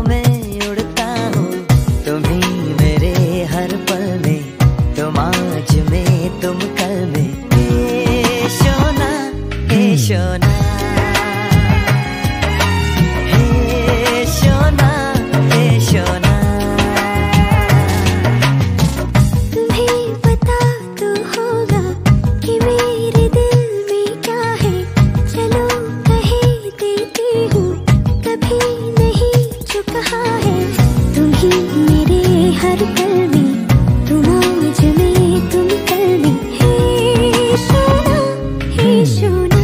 में उड़ता हूँ, तुम ही मेरे हर पल में, तुम आज में तुम कल में। हे सोना, हे सोना, हे सोना, हे सोना। तुम्हें पता तो होगा कि मेरे दिल में क्या है, चलो कहे देती हूँ, कभी नहीं जो कहा है। तुम ही मेरे हर पल में, तुम आज में तुम कल में। हे सोना, हे सोना,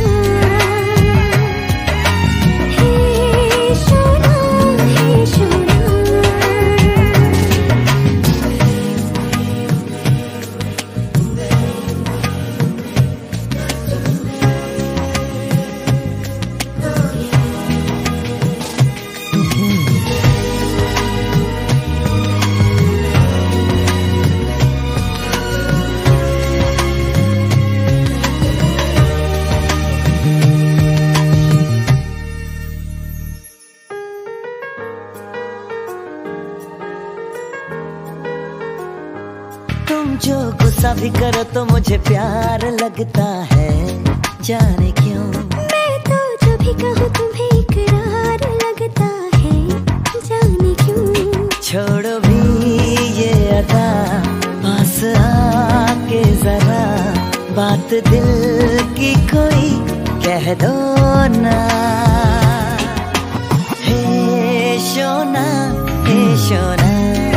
हे सोना, हे सोना। तुम जो गुस्सा भी करो तो मुझे प्यार लगता है, जाने क्यों। मैं तो जो भी कहूँ तुम्हें इकरार लगता है, जाने क्यों। छोड़ो भी ये अदा, पास आके जरा बात दिल की कोई कह दो ना। हे सोना, हे सोना,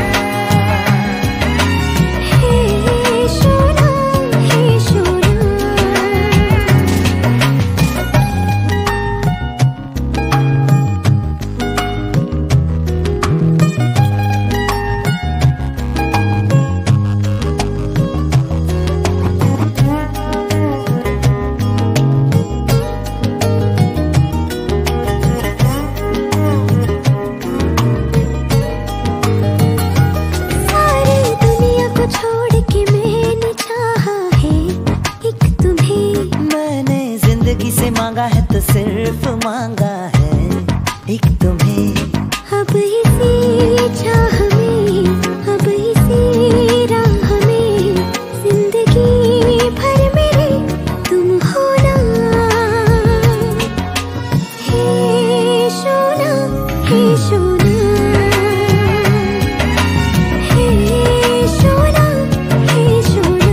हे सोना, हे सोना। सारी दुनिया को छोड़ के मैंने चाहा है एक तुम्हें। मैंने जिंदगी से मांगा है तो सिर्फ मांगा है एक तुम्हें। अब इसी चाह में, अब इसी राह में, जिंदगी भर मेरे तुम होना। हे सोना, हे सोना, हे सोना, हे सोना।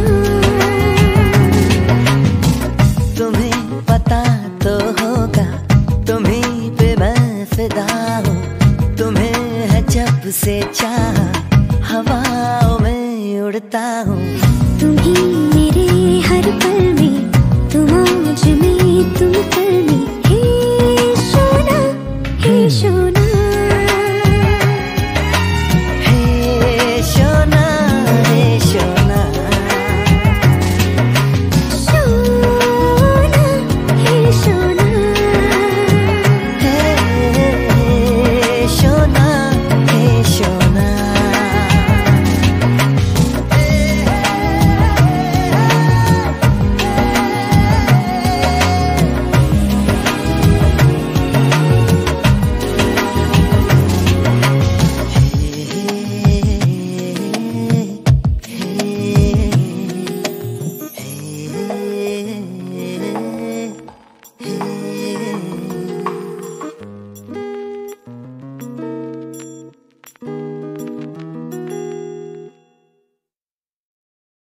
तुम्हें पता तो होगा, तुम्हीं पे मैं फिदा हूँ, तुम्हें है जब से चाहा, हवाओं में उड़ता हूँ। तुम ही